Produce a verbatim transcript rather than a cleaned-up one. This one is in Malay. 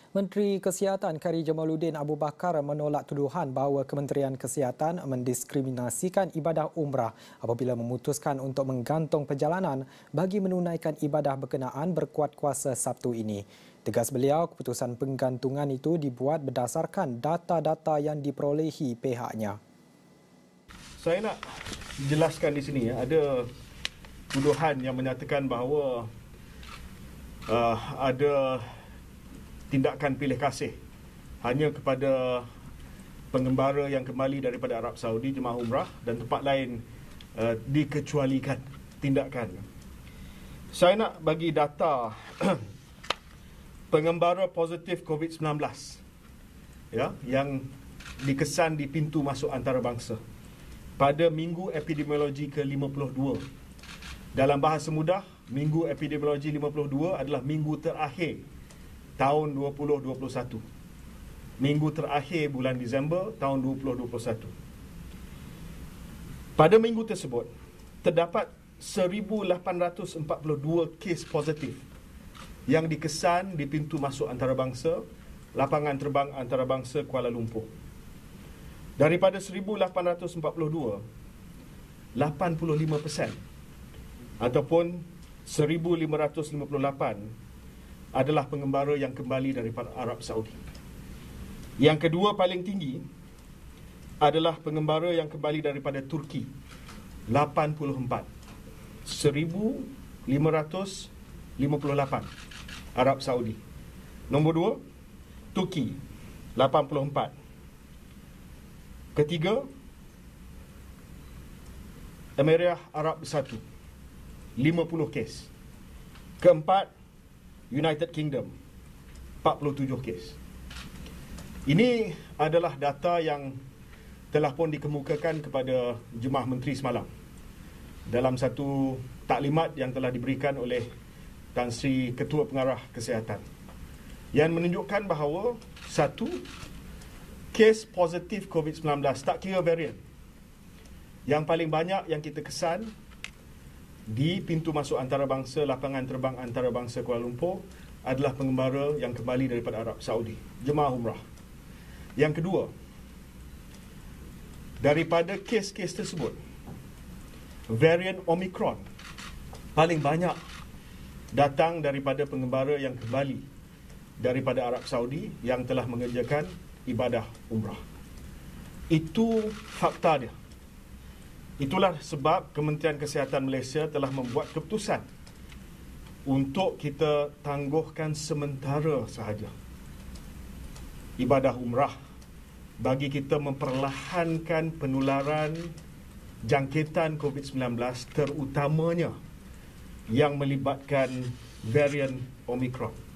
Menteri Kesihatan Khairi Jamaluddin Abu Bakar menolak tuduhan bahawa Kementerian Kesihatan mendiskriminasikan ibadah umrah apabila memutuskan untuk menggantung perjalanan bagi menunaikan ibadah berkenaan berkuat kuasa Sabtu ini. Tegas beliau, keputusan penggantungan itu dibuat berdasarkan data-data yang diperolehi pihaknya. Saya nak jelaskan di sini, ya, ada tuduhan yang menyatakan bahawa uh, ada tindakan pilih kasih hanya kepada pengembara yang kembali daripada Arab Saudi, jemaah umrah, dan tempat lain uh, dikecualikan tindakan. Saya nak bagi data pengembara positif COVID sembilan belas, ya, yang dikesan di pintu masuk antarabangsa pada minggu epidemiologi ke lima puluh dua. Dalam bahasa mudah, minggu epidemiologi lima puluh dua adalah minggu terakhir tahun dua ribu dua puluh satu. Minggu terakhir bulan Disember tahun dua ribu dua puluh satu. Pada minggu tersebut, terdapat seribu lapan ratus empat puluh dua kes positif yang dikesan di pintu masuk antarabangsa, lapangan terbang antarabangsa Kuala Lumpur. Daripada seribu lapan ratus empat puluh dua, lapan puluh lima peratus ataupun seribu lima ratus lima puluh lapan adalah pengembara yang kembali daripada Arab Saudi. Yang kedua paling tinggi adalah pengembara yang kembali daripada Turki, lapan puluh empat. seribu lima ratus lima puluh lapan Arab Saudi. Nombor dua, Turki, lapan puluh empat. Ketiga, Emirat Arab Bersatu, lima puluh kes. Keempat, United Kingdom, empat puluh tujuh kes. Ini adalah data yang telah pun dikemukakan kepada Jemaah Menteri semalam dalam satu taklimat yang telah diberikan oleh Tan Sri Ketua Pengarah Kesihatan, yang menunjukkan bahawa satu, kes positif COVID sembilan belas, tak kira varian, yang paling banyak yang kita kesan di pintu masuk antarabangsa, lapangan terbang antarabangsa Kuala Lumpur adalah pengembara yang kembali daripada Arab Saudi, jemaah umrah. Yang kedua, daripada kes-kes tersebut, varian Omicron paling banyak datang daripada pengembara yang kembali daripada Arab Saudi yang telah mengerjakan ibadah umrah. Itu fakta dia. Itulah sebab Kementerian Kesihatan Malaysia telah membuat keputusan untuk kita tangguhkan sementara sahaja ibadah umrah bagi kita memperlahankan penularan jangkitan COVID sembilan belas, terutamanya yang melibatkan varian Omicron.